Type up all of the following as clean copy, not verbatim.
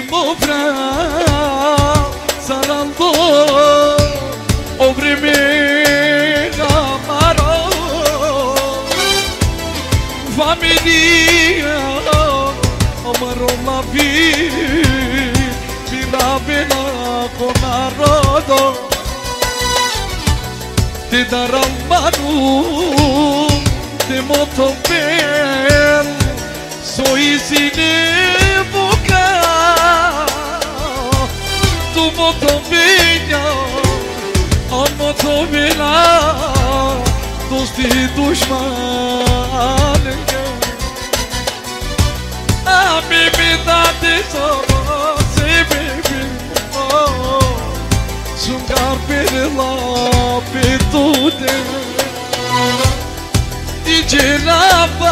mă vreau să randou o vreme amară. Familia amară la vila con narodo te daran manu de moto bel soy sin boca tu moto bella on moto bella dosti dushman a mi da de solo se baby oh sungar per la petude e girava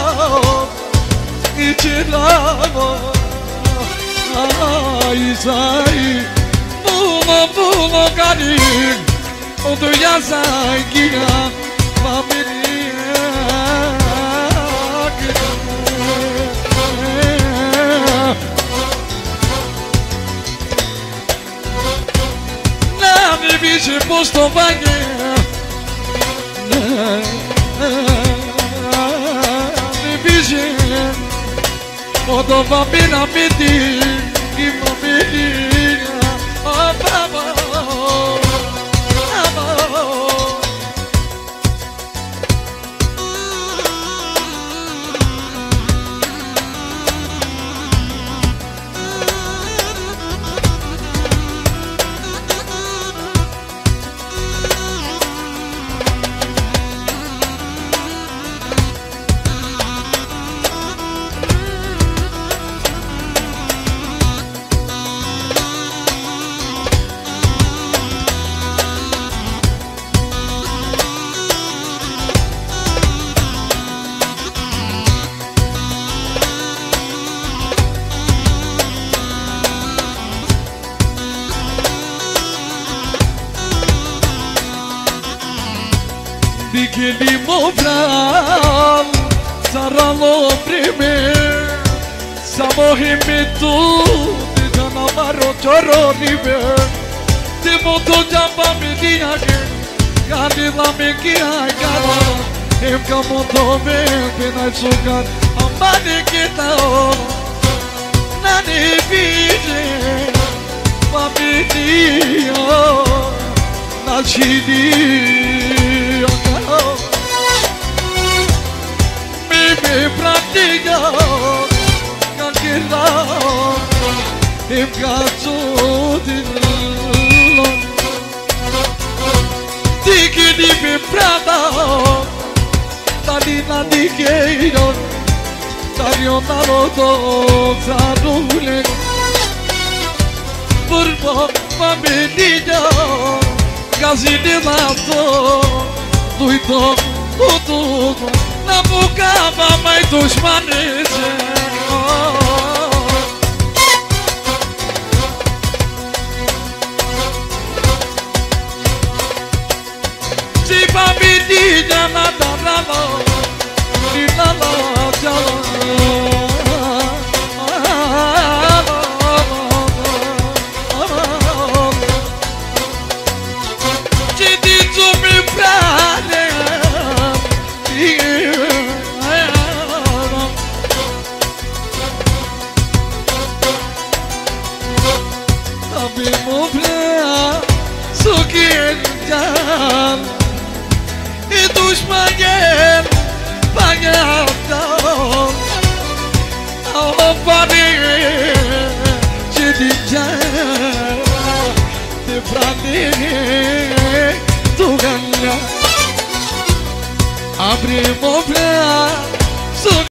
ai sai bulo carinho onde já sai guia família na mi bici posto baghe mi bici quando va bene a pedir que família oh baba Digli mo vral, sarà lo primer, sa mohimi tu, ti jana maro choro nibe, ti moto jamba medina ke, gadi la me ki ai gada, em ka moto me pena sugar, amani kita o, nani bije, familia, na chidi. Mi pratica canchilla e cazzo di che di mi prada talina di che non tario naloto zadule purbo famiglia casi di lato duito tudo na boca mamãe dos manes se família nada ralo ni nada jalo e dos manhãs pagando ao parir de dia de prazer tu ganha abre mo